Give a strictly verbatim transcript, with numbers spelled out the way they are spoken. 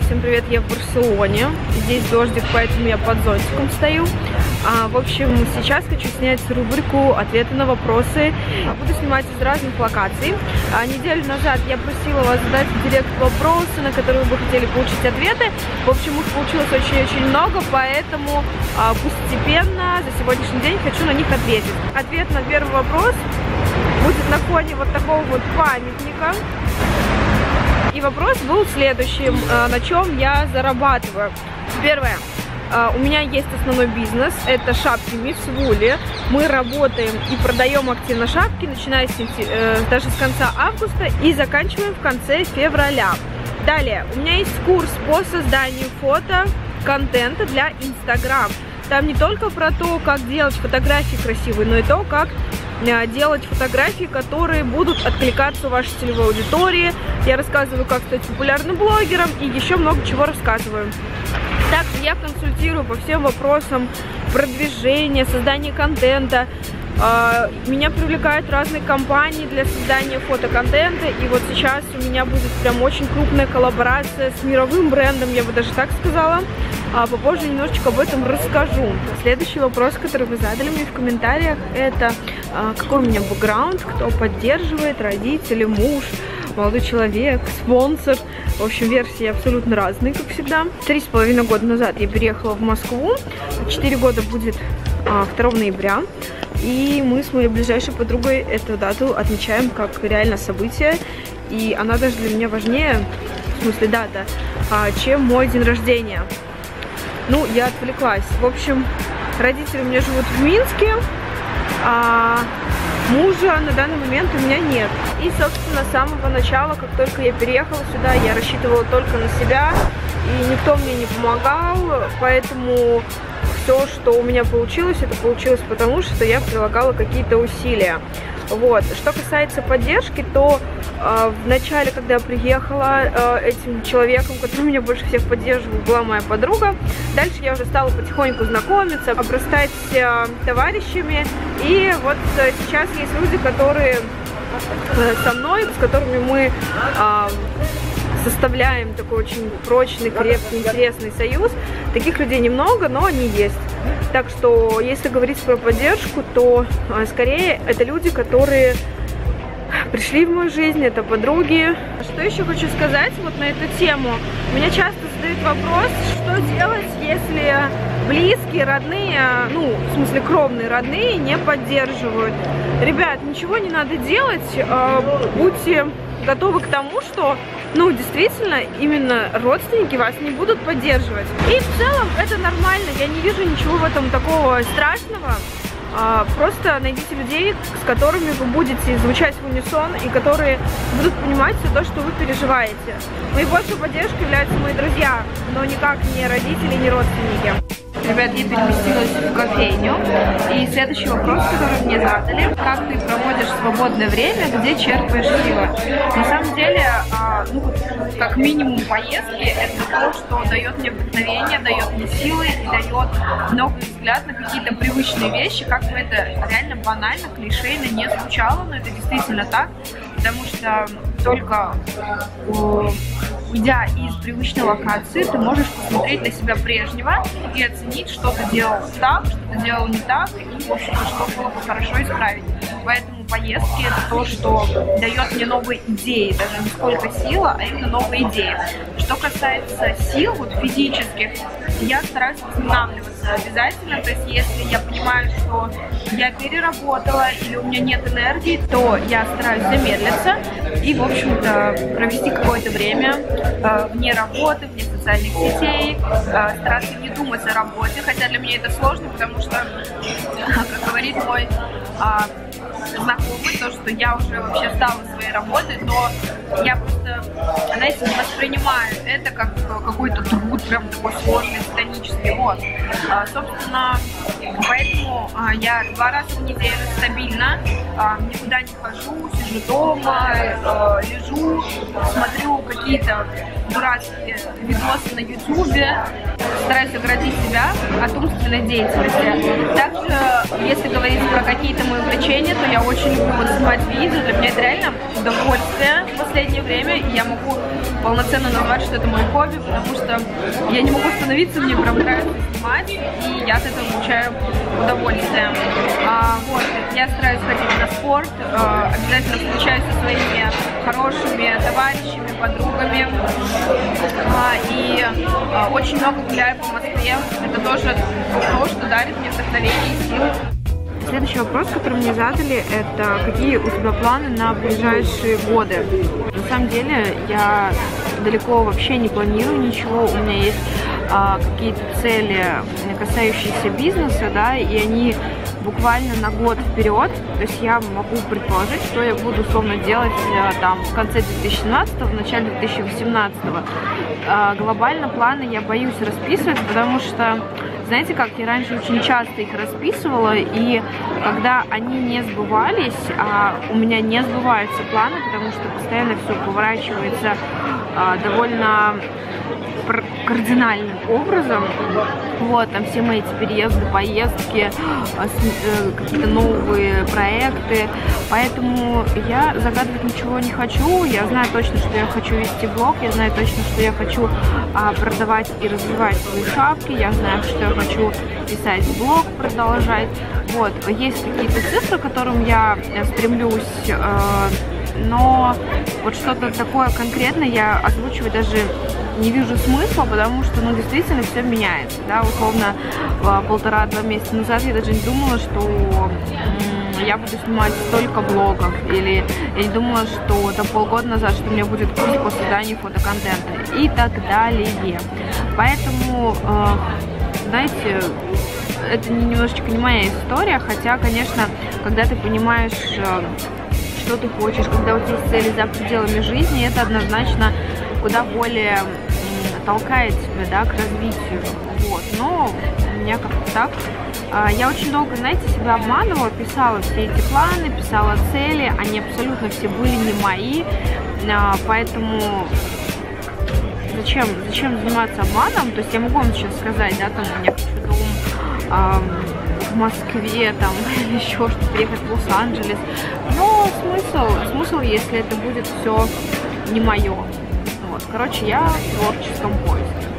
всем привет, я в Барселоне. Здесь дождик, поэтому я под зонтиком стою. А, в общем, сейчас хочу снять рубрику «Ответы на вопросы». Буду снимать из разных локаций. А, неделю назад я просила вас задать в директ вопросы, на которые вы бы хотели получить ответы. В общем, их получилось очень-очень много, поэтому а, постепенно за сегодняшний день хочу на них ответить. Ответ на первый вопрос будет на фоне вот такого вот памятника. И вопрос был следующим: на чем я зарабатываю. Первое. У меня есть основной бизнес, это шапки Мисс Вули. Мы работаем и продаем активно шапки, начиная с, даже с конца августа и заканчиваем в конце февраля. Далее, у меня есть курс по созданию фото контента для Instagram. Там не только про то, как делать фотографии красивые, но и то, как делать фотографии, которые будут откликаться у вашей целевой аудитории. Я рассказываю, как стать популярным блогером, и еще много чего рассказываю. Также я консультирую по всем вопросам продвижения, создания контента. Меня привлекают разные компании для создания фотоконтента, и вот сейчас у меня будет прям очень крупная коллаборация с мировым брендом, я бы даже так сказала. А попозже немножечко об этом расскажу. Следующий вопрос, который вы задали мне в комментариях, это а, какой у меня бэкграунд, кто поддерживает, родители, муж, молодой человек, спонсор. В общем, версии абсолютно разные, как всегда. Три с половиной года назад я переехала в Москву. Четыре года будет а, второго ноября. И мы с моей ближайшей подругой эту дату отмечаем как реально событие. И она даже для меня важнее, в смысле дата, а, чем мой день рождения. Ну, я отвлеклась. В общем, родители у меня живут в Минске, а мужа на данный момент у меня нет. И, собственно, с самого начала, как только я переехала сюда, я рассчитывала только на себя, и никто мне не помогал, поэтому все, что у меня получилось, это получилось потому, что я прилагала какие-то усилия. Вот. Что касается поддержки, то э, в начале, когда я приехала, э, этим человеком, который меня больше всех поддерживал, была моя подруга. Дальше я уже стала потихоньку знакомиться, обрастать э, товарищами. И вот э, сейчас есть люди, которые э, со мной, с которыми мы э, составляем такой очень прочный, крепкий, интересный союз. Таких людей немного, но они есть. Так что, если говорить про поддержку, то а, скорее это люди, которые пришли в мою жизнь, это подруги. Что еще хочу сказать вот на эту тему? Меня часто задают вопрос, что делать, если близкие, родные, ну, в смысле кровные родные не поддерживают. Ребят, ничего не надо делать, а, будьте готовы к тому, что, ну, действительно, именно родственники вас не будут поддерживать. И в целом это нормально, я не вижу ничего в этом такого страшного. А, просто найдите людей, с которыми вы будете звучать в унисон и которые будут понимать все то, что вы переживаете. Наибольшей поддержкой являются мои друзья, но никак не родители, не родственники. Ребят, я переместилась в кофейню, и следующий вопрос, который мне задали: как ты проводишь свободное время, где черпаешь силы? На самом деле, ну, как минимум поездки, это то, что дает мне вдохновение, дает мне силы и дает новый взгляд на какие-то привычные вещи, как бы это реально банально, клишейно не звучало, но это действительно так, потому что только уйдя из привычной локации, ты можешь посмотреть на себя прежнего и оценить, что ты делал так, что ты делал не так, и, в общем-то, что было бы хорошо исправить. Поэтому поездки — это то, что дает мне новые идеи, даже не сколько сила, а именно новые идеи. Что касается сил, вот физических, я стараюсь восстанавливаться обязательно, то есть если я понимаю, что я переработала или у меня нет энергии, то я стараюсь замедлиться и, в общем-то, провести какое-то время э, вне работы, вне социальных сетей, э, стараться не думать о работе, хотя для меня это сложно, потому что, как говорит мой э, знакомый, то, что я уже вообще стала своей работой, но я просто, знаете, не воспринимаю это как какой-то труд, прям такой сложный, титанический. Вот. А, собственно, поэтому а, я два раза в неделю стабильно а, никуда не хожу, сижу дома, а, лежу, смотрю какие-то дурацкие видосы на ютубе, стараюсь оградить себя от умственной деятельности. Также, если говорить про какие-то мои увлечения, то я очень люблю вот снимать видео. Для меня это реально удовольствие в последнее время, и я могу полноценно назвать, что это мое хобби, потому что я не могу остановиться, мне прям нравится снимать, и я от этого получаю удовольствие. А, вот, я стараюсь ходить на спорт, а, обязательно встречаюсь со своими хорошими товарищами, подругами, а, и а, очень много гуляю по Москве. Это тоже то, что дарит мне вдохновение и силу. Следующий вопрос, который мне задали, это какие у тебя планы на ближайшие годы? На самом деле я далеко вообще не планирую ничего, у меня есть а, какие-то цели, касающиеся бизнеса, да, и они буквально на год вперед, то есть я могу предположить, что я буду условно делать там в конце две тысячи семнадцатого, в начале две тысячи восемнадцатого. А, глобально планы я боюсь расписывать, потому что, знаете как, я раньше очень часто их расписывала, и когда они не сбывались, а у меня не сбываются планы, потому что постоянно все поворачивается а, довольно кардинальным образом. Вот, там все мои эти переезды, поездки, какие-то новые проекты. Поэтому я загадывать ничего не хочу. Я знаю точно, что я хочу вести блог, я знаю точно, что я хочу а, продавать и развивать свои шапки, я знаю, что я хочу писать блог, продолжать. Вот, есть какие-то цифры, к которым я стремлюсь, э, но вот что-то такое конкретное я озвучивать даже не вижу смысла, потому что, ну, действительно все меняется, да, условно, полтора-два месяца назад я даже не думала, что я буду снимать столько блогов, или я не думала, что там полгода назад, что у меня будет курс по созданию фотоконтента и так далее. Поэтому, э, знаете, это немножечко не моя история, хотя, конечно, когда ты понимаешь, э, что ты хочешь, когда у тебя есть цели за пределами жизни, это однозначно куда более толкает тебя, да, к развитию. Вот. Но у меня как-то так. Я очень долго, знаете, себя обманывала, писала все эти планы, писала цели, они абсолютно все были не мои, поэтому зачем, зачем заниматься обманом? То есть я могу вам сейчас сказать, да, там у меня хочу дом в Москве, там, или еще что-то, приехать в Лос-Анджелес, но смысл, смысл, если это будет все не мое. Вот. Короче, я в творческом поиске.